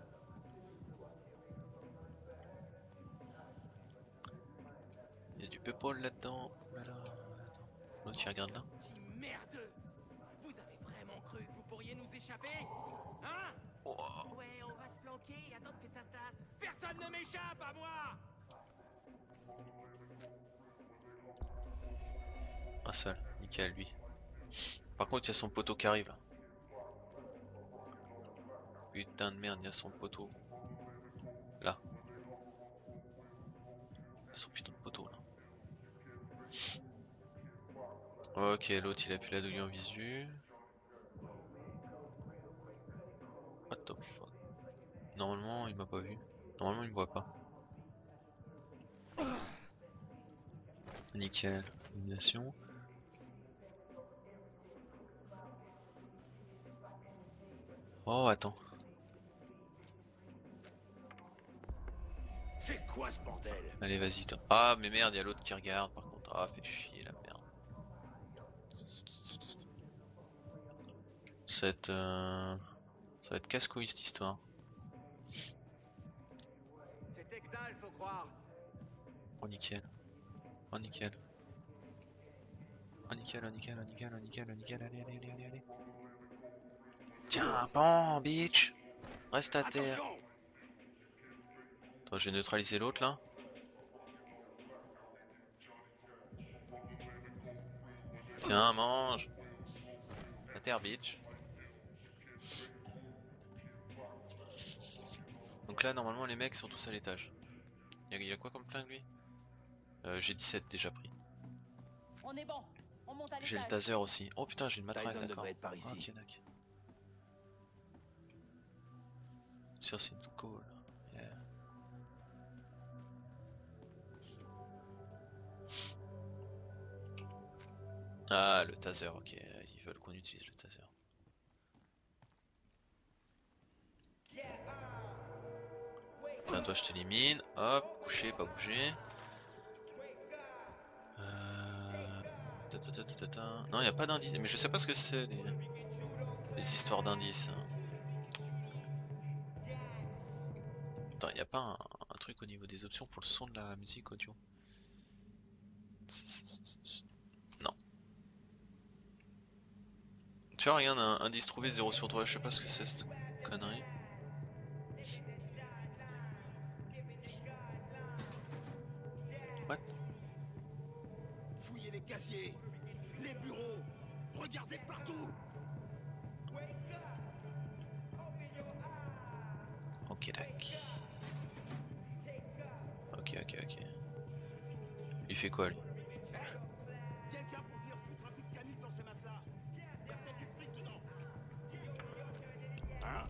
S1: Il y a du people là-dedans. Voilà. L'autre il regarde là.
S4: Merde! Vous avez vraiment cru que vous pourriez nous échapper? Hein?
S1: Oh.
S4: Ouais, on va se planquer et attendre que ça se tasse. Personne ne m'échappe à moi!
S1: Un seul, nickel lui. Par contre il y a son poteau qui arrive là. Putain de merde, il y a son poteau. Là. Son putain de poteau là. Ok, l'autre il a pu la douille en visu. What the fuck. Normalement il m'a pas vu. Normalement il me voit pas. Nickel. Élimination. Oh attends.
S6: C'est quoi ce bordel?
S1: Allez vas-y toi. Ah mais merde, il y a l'autre qui regarde par contre. Ah fait chier la merde. Cette euh... ça va être casse-couille cette histoire.
S9: C'était que dalle, faut croire.
S1: Oh nickel. Oh nickel. Oh nickel, oh nickel, oh nickel, oh nickel, oh nickel, allez, allez, allez, allez, allez. Tiens, bon, bitch. Reste à terre. Attends, j'ai neutralisé l'autre là. Tiens, mange. À terre, bitch. Donc là, normalement, les mecs sont tous à l'étage. Il y, y a quoi comme flingue lui? euh, J'ai dix-sept déjà pris.
S7: On est bon, on monte à
S1: J'ai le
S7: l'étage.
S1: taser aussi. Oh putain, j'ai une matraque,
S3: Tyson
S1: d'accord.
S3: devrait être par ici.
S1: Ok, d'accord. Sur c'est une call. Yeah. Ah, le taser, ok. Ils veulent qu'on utilise le taser. Là, toi, je t'élimine. Hop, couché, pas bouger. Euh... ta, ta, ta, ta, ta, ta. Non, il n'y a pas d'indice. Mais je sais pas ce que c'est, les... les histoires d'indices. Attends, il n'y a pas un, un truc au niveau des options pour le son de la musique audio? Non. Tu vois, regarde, un indice trouvé zéro sur trois. Je sais pas ce que c'est cette connerie. What?
S6: Fouillez les casiers, les bureaux, regardez partout.
S1: Ok, tac. Ok, ok, ok. Il fait quoi lui?
S6: Quelqu'un pour venir foutre un coup de canif dans ces matelas. Il y a peut-être du fric dedans. Hein?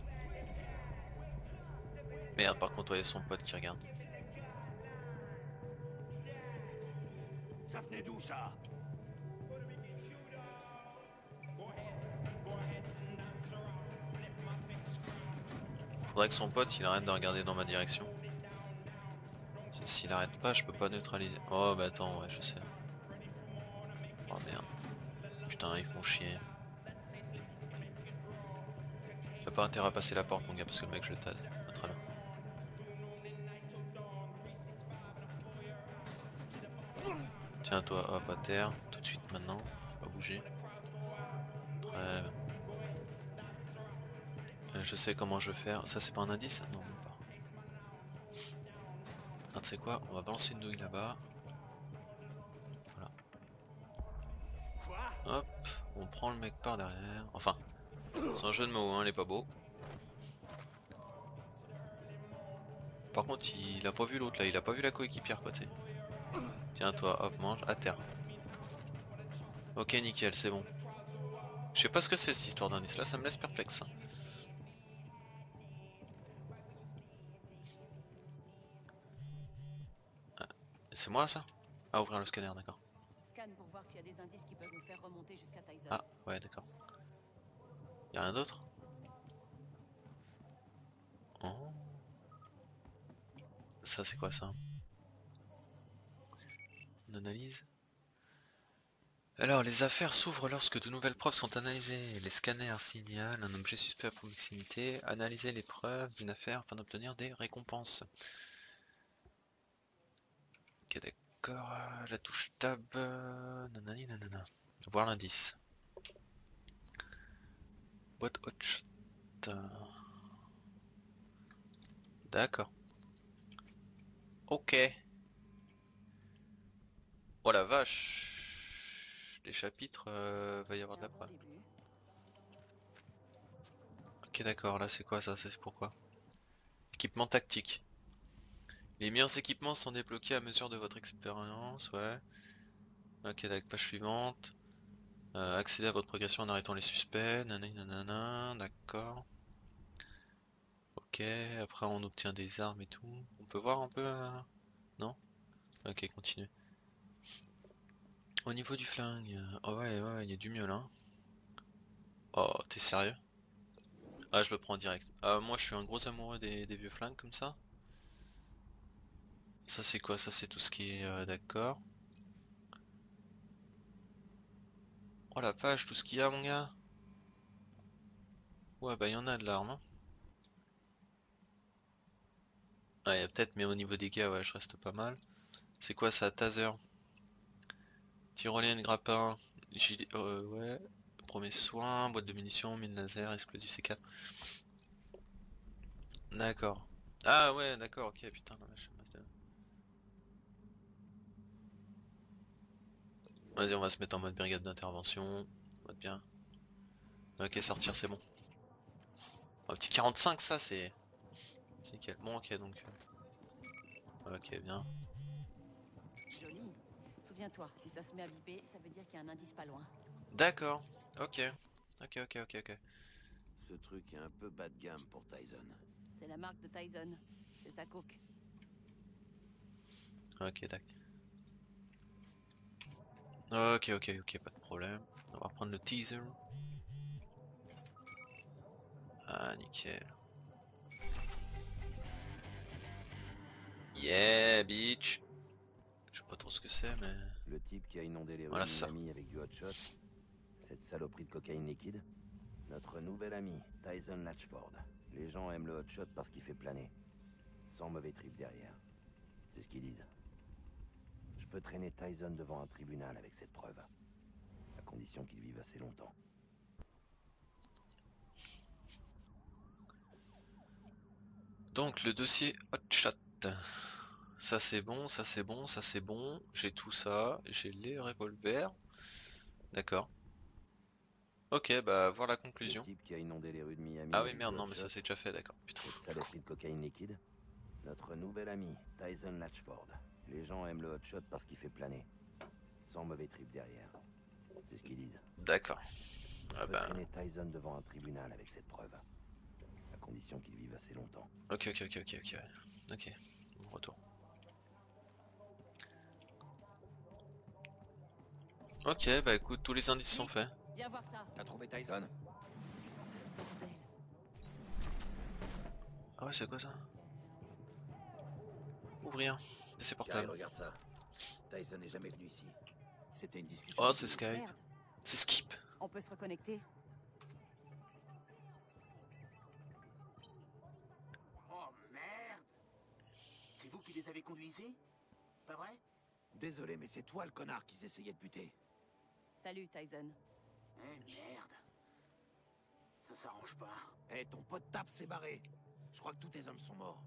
S1: Merde, par contre, il y a son pote qui regarde.
S6: Ça venait d'où ça?
S1: Faudrait que son pote il arrête de regarder dans ma direction. Ce S'il arrête pas, je peux pas neutraliser. Oh bah attends, ouais, je sais. Oh merde. Putain, ils font chier. T'as pas intérêt à passer la porte, mon gars, parce que le mec, je le tase. Très bien. Tiens, toi, hop, à terre. Tout de suite maintenant. Pas bouger. Très bien. Euh, Je sais comment je vais faire. Ça, c'est pas un indice? Non, même pas. Ah, tu sais quoi? On va balancer une douille là-bas. Voilà. Hop, on prend le mec par derrière. Enfin, c'est un jeu de mots, hein, il est pas beau. Par contre, il a pas vu l'autre là, il a pas vu la coéquipière côté. Tiens, toi, hop, mange, à terre. Ok, nickel, c'est bon. Je sais pas ce que c'est cette histoire d'indice là, ça me laisse perplexe. Ah, c'est moi ça? Ah, ouvrir le scanner, d'accord.
S7: Scanne pour voir s'il y a des indices qui peuvent nous faire remonter jusqu'à Tyson.
S1: Ah, ouais, d'accord. Y'a rien d'autre? Oh. Ça, c'est quoi ça? On analyse. Alors, les affaires s'ouvrent lorsque de nouvelles preuves sont analysées. Les scanners signalent un objet suspect à proximité. Analysez les preuves d'une affaire afin d'obtenir des récompenses. Ok, d'accord. La touche tab. Nanani, nanana. Voir l'indice. Boîte hot shot. D'accord. Ok. Oh la vache. Les chapitres, euh, va y avoir de la preuve. Ok, d'accord, là c'est quoi ça? C'est pourquoi? Équipement tactique. Les meilleurs équipements sont débloqués à mesure de votre expérience, ouais. Ok, d'accord, page suivante. Euh, accéder à votre progression en arrêtant les suspects, nanana, nanana, d'accord. Ok, après on obtient des armes et tout. On peut voir un peu... Euh... Non? Ok, continue. Au niveau du flingue, euh, oh ouais, ouais, il y a du mieux là. Oh, t'es sérieux? Ah, je le prends en direct. Ah, moi je suis un gros amoureux des, des vieux flingues comme ça. Ça c'est quoi? Ça c'est tout ce qui est... Euh, d'accord. Oh la page, tout ce qu'il y a mon gars. Ouais bah il y en a de l'arme. Hein. Ah, il y a peut-être, mais au niveau des gars, ouais, je reste pas mal. C'est quoi ça? Taser. Tyrolienne, grappin. Gilet... Euh, ouais. Premier soin, boîte de munitions, mine laser, explosif C quatre. D'accord. Ah ouais, d'accord, ok, putain, la vache. Vas-y, on va se mettre en mode brigade d'intervention. Mode bien. Ok, sortir, c'est bon. Un petit quarante-cinq, ça, c'est... C'est nickel. Bon, ok, donc... Ok, bien.
S7: Joli. Souviens-toi, si ça se met à biper, ça veut dire qu'il y a un indice pas loin.
S1: D'accord. Ok. Ok, ok, ok, ok.
S3: Ce truc est un peu bas de gamme pour Tyson.
S7: C'est la marque de Tyson. C'est sa coke.
S1: Ok, d'accord. Ok, ok, ok, pas de problème. On va reprendre le teaser. Ah, nickel. Yeah, bitch. Je sais pas trop ce que c'est, mais...
S3: Le type qui a inondé les rues
S1: Voilà,
S3: de
S1: ça.
S3: Miami avec du hot shot. Cette saloperie de cocaïne liquide. Notre nouvel ami, Tyson Latchford. Les gens aiment le hot shot parce qu'il fait planer. Sans mauvais trip derrière. C'est ce qu'ils disent. Je peux traîner Tyson devant un tribunal avec cette preuve. À condition qu'il vive assez longtemps.
S1: Donc le dossier hotshot. Ça c'est bon, ça c'est bon, ça c'est bon. J'ai tout ça, j'ai les revolvers. D'accord. Ok, bah voir la conclusion.
S3: Le type qui a inondé les rues de Miami.
S1: Ah oui merde, non mais ça c'est déjà fait, d'accord. Putain.
S3: Cette saloperie de cocaïne liquide. Notre nouvel ami, Tyson Latchford. Les gens aiment le hot shot parce qu'il fait planer. Sans mauvais trip derrière. C'est ce qu'ils disent.
S1: D'accord.
S3: Je
S1: Ah
S3: peux
S1: bah...
S3: traîner Tyson devant un tribunal avec cette preuve. À condition qu'il vive assez longtemps.
S1: Ok, ok, ok, ok, ok. Ok, bon retour. Ok, bah écoute, tous les indices sont faits.
S7: Viens voir ça.
S8: T'as trouvé Tyson?
S7: C'est quoi ce bordel?
S1: Ah ouais, c'est quoi ça? Ouvrir. P C
S3: Kyle,
S1: portable.
S3: regarde ça. Tyson n'est jamais venu ici. C'était une discussion.
S1: Oh, c'est Skype.
S7: Merde.
S1: C'est Skip.
S7: On peut se reconnecter.
S3: Oh merde! C'est vous qui les avez conduits ici? Pas vrai? Désolé, mais c'est toi le connard qu'ils essayaient de buter.
S7: Salut, Tyson.
S3: Eh merde. Ça s'arrange pas. Eh, ton pote tape s'est barré. Je crois que tous tes hommes sont morts.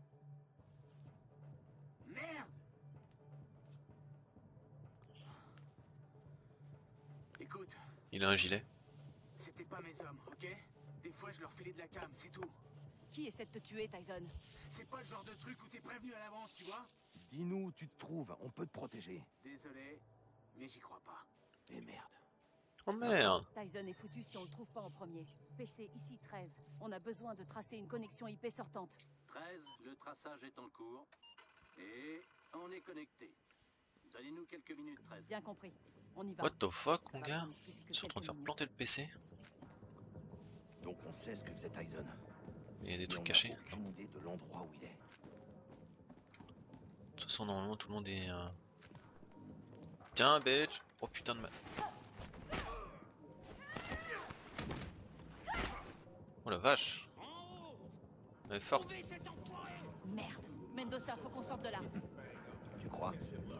S3: Merde! Écoute,
S1: Il a un gilet.
S3: c'était pas mes hommes, ok? Des fois, je leur filais de la cam, c'est tout.
S7: Qui essaie de te tuer, Tyson?
S3: C'est pas le genre de truc où t'es prévenu à l'avance, tu vois? Dis-nous où tu te trouves, on peut te protéger. Désolé, mais j'y crois pas. Et merde.
S1: Oh merde.
S7: Tyson est foutu si on le trouve pas en premier. P C, ici treize. On a besoin de tracer une connexion I P sortante.
S3: treize, le traçage est en cours. Et on est connecté. Donnez-nous quelques minutes, treize.
S7: Bien compris. On y va.
S1: What the fuck, mon
S7: Ça va
S1: gars?
S7: prendre plus que
S1: Ils sont en train de
S7: quelques
S1: faire
S7: minutes.
S1: planter le P C.
S3: Donc on sait ce que faisait Tyson.
S1: Il y a des
S3: Mais
S1: trucs
S3: on
S1: cachés.
S3: n'a aucune idée de l'endroit où il est.
S1: De toute façon, normalement, tout le monde est... Euh... Tiens, bitch. Oh putain de ma... Oh la vache. Elle est forte.
S7: Merde. Mendoza, faut qu'on sorte de là.
S3: Tu crois?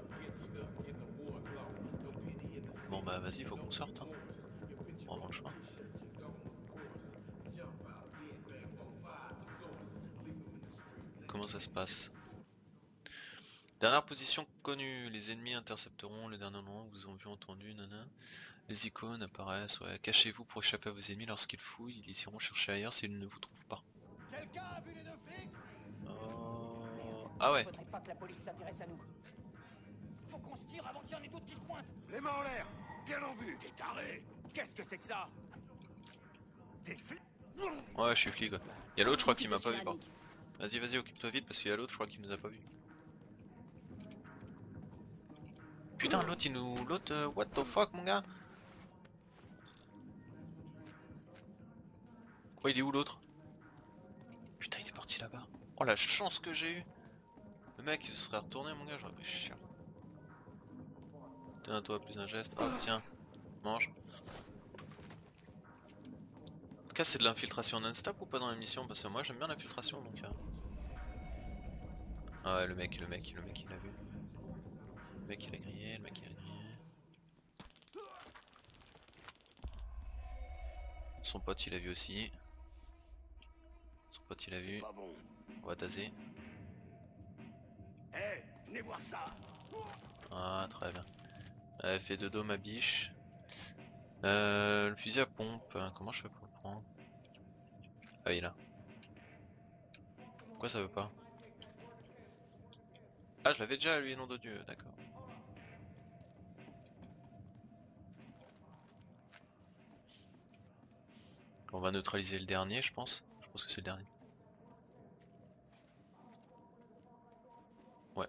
S1: Bon bah vas-y, faut qu'on sorte. Hein. On va le chemin. Comment ça se passe? Dernière position connue. Les ennemis intercepteront le dernier moment où vous ont vu, entendu, nana. Les icônes apparaissent, ouais. Cachez-vous pour échapper à vos ennemis lorsqu'ils fouillent. Ils iront chercher ailleurs s'ils ne vous trouvent pas.
S9: Quelqu'un a vu les deux flics?
S1: Oh... Ah ouais.
S4: Faudrait pas que la police s'intéresse à nous. Faut qu'on se tire avant qu'il y en ait d'autres qui se pointent.
S3: Les mains en l'air! Bien en vue! T'es taré!
S4: Qu'est-ce que c'est que ça?
S3: T'es flic!
S1: Ouais, je suis flic. Ouais. Il y a l'autre, je crois qu'il m'a pas vu. Par...
S7: Nick.
S1: Vas-y, vas-y, occupe-toi vite parce qu'il y a l'autre, je crois qu'il nous a pas vu. Putain, l'autre il nous... L'autre, euh, what the fuck, mon gars? Quoi, il est où l'autre? Putain, il est parti là-bas. Oh la chance que j'ai eu. Le mec il se serait retourné, mon gars, j'aurais pris cher. Tiens, toi, plus un geste. Oh, tiens, mange. En tout cas, c'est de l'infiltration non-stop ou pas dans l'émission? Parce que moi j'aime bien l'infiltration donc. Euh... Ah ouais, le mec, le mec, le mec il l'a vu. Le mec il a grillé, le mec il a grillé. Son pote il a vu aussi. Son pote il a vu.
S6: Pas bon.
S1: On va taser.
S3: Eh, venez voir ça!
S1: Ah très bien. Elle fait de dos ma biche. Euh, le fusil à pompe, hein, comment je fais pour le prendre? Ah il est là. Pourquoi ça veut pas? Ah je l'avais déjà lui, nom de Dieu, d'accord. On va neutraliser le dernier je pense. Je pense que c'est le dernier. Ouais.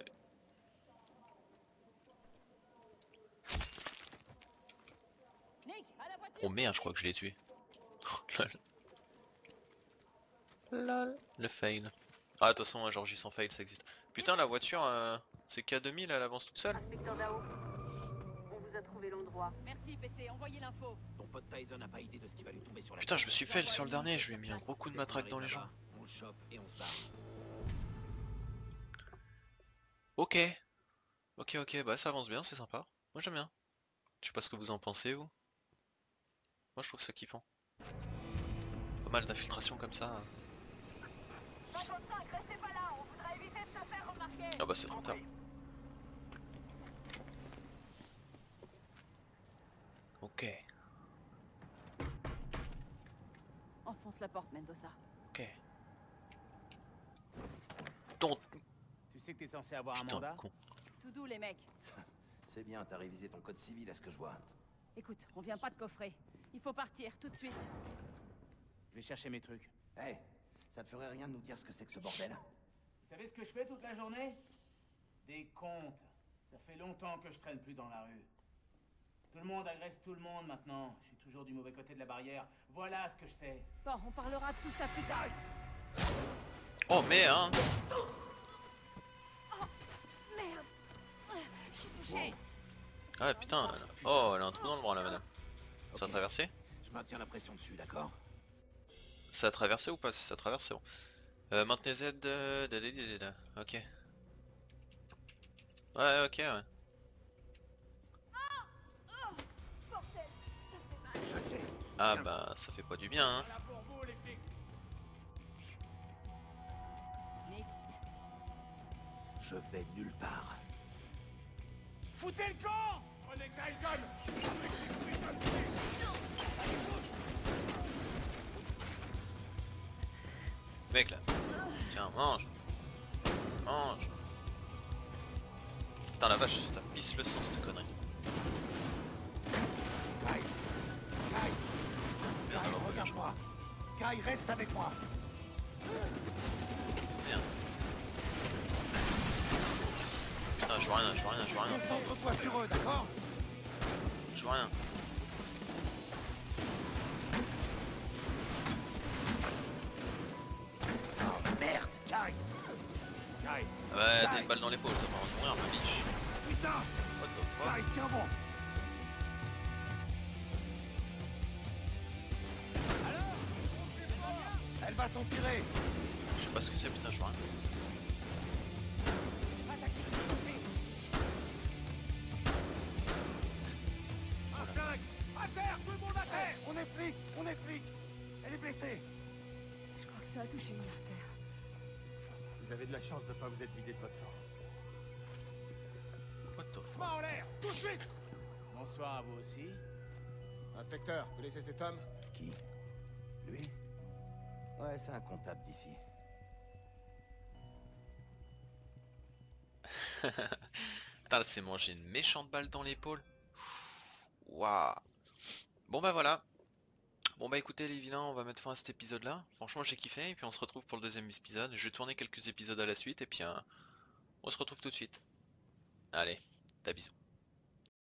S7: Nick, à la voiture.
S1: Oh merde, je crois que je l'ai tué. Lol. Lol. Le fail. Ah, de toute façon, un Georgie sans fail, ça existe. Putain, la voiture, euh, c'est K deux mille, elle avance toute seule.
S5: Inspecteur Dao, on vous a trouvé l'endroit.
S7: Merci, P C, envoyez l'info.
S3: Ton pote Tyson n'a pas idée de ce qui va lui tomber sur la
S1: Putain,
S3: tête.
S1: je me suis fail sur le dernier, je lui ai mis un gros coup de matraque dans les jambes.
S3: On le chope et on se barre.
S1: Ok. Ok, ok, bah ça avance bien, c'est sympa. Moi j'aime bien. Je sais pas ce que vous en pensez, vous. Moi je trouve ça kiffant. Pas mal d'infiltration comme ça.
S7: Restez pas là, on voudrait éviter de se faire remarquer.
S1: Ah bah c'est trop tard. Ok.
S7: Enfonce la porte, Mendoza.
S1: Ok. Ton...
S4: Tu sais que t'es censé avoir un
S1: Putain,
S4: mandat?
S1: con.
S7: Tout doux, les mecs.
S3: C'est bien, t'as révisé ton code civil à ce que je vois.
S7: Écoute, on vient pas de coffrer. Il faut partir, tout de suite.
S4: Je vais chercher mes trucs.
S3: Eh, ça te ferait rien de nous dire ce que c'est que ce bordel?
S4: Vous savez ce que je fais toute la journée? Des comptes. Ça fait longtemps que je traîne plus dans la rue. Tout le monde agresse tout le monde maintenant. Je suis toujours du mauvais côté de la barrière. Voilà ce que je sais.
S7: Bon, on parlera de tout ça plus tard.
S1: Oh merde.
S7: Oh, merde.
S1: Ah putain, elle... oh elle a un trou dans le bras là madame. Ça a
S3: Ok.
S1: traversé?
S3: Je maintiens la pression dessus, d'accord?
S1: Ça a traversé ou pas? Si ça traverse c'est bon. Euh, maintenez Z, euh, da, da, da, da, da. Ok. Ouais ok ouais.
S3: Je sais.
S1: Ah
S3: Tiens.
S1: bah ça fait pas du bien hein.
S4: Voilà pour vous, les flics.
S7: Nick,
S3: Je vais nulle part.
S4: Foutez le camp! Prenez Tyson!
S1: Mec là. Tiens mange. Mange. Putain la vache, ça pisse le sang cette connerie.
S3: Kai. Kai.
S1: Merde,
S3: Kai,
S1: alors,
S3: regarde-moi. Kai, reste avec moi.
S1: Merde. Putain je vois rien, je vois rien, je vois rien.
S3: Concentre-toi sur eux, d'accord?
S1: Je vois rien.
S3: Oh merde, Kai. Kai.
S1: Ouais t'as une balle dans l'épaule, ça va en mourir ma biche.
S3: Putain.
S1: What the fuck?
S3: Kai, tiens bon. Elle va s'en tirer.
S1: Je sais pas ce que c'est putain je vois rien.
S3: Un flingue. À terre, tout le monde à terre. On est flics, on est flics. Elle est blessée.
S7: je crois que ça a touché une artère.
S8: Vous avez de la chance de pas vous être vidé de votre sang.
S1: What the fuck?
S8: Main en l'air, tout de suite.
S4: Bonsoir à vous aussi.
S8: Inspecteur, vous laissez cet homme?
S3: Qui? Lui? Ouais, c'est un comptable d'ici.
S1: Putain, elle s'est mangé une méchante balle dans l'épaule. Waouh. Bon bah voilà. Bon bah écoutez les vilains, on va mettre fin à cet épisode là. Franchement j'ai kiffé et puis on se retrouve pour le deuxième épisode. Je vais tourner quelques épisodes à la suite et puis euh, on se retrouve tout de suite. Allez, t'as bisous.